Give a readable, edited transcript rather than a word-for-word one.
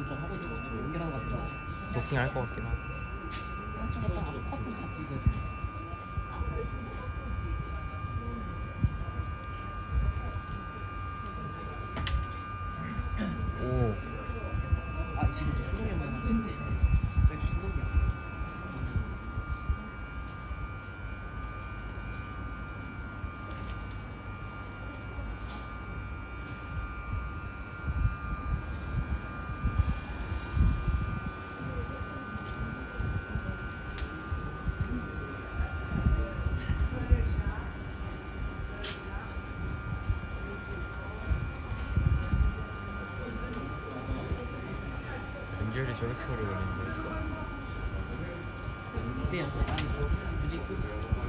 지금 좀 하고 있거든. 연결하는 거 같은 거. 도킹 할 것 같긴 하고. 저거 딱 커플 다 찍어. 오. 아 지금 저 수동이 한번 하는데. 저기 수동이야. 연결이 저렇게 오래 걸리는 거였어? 그때 연습 많이 굳이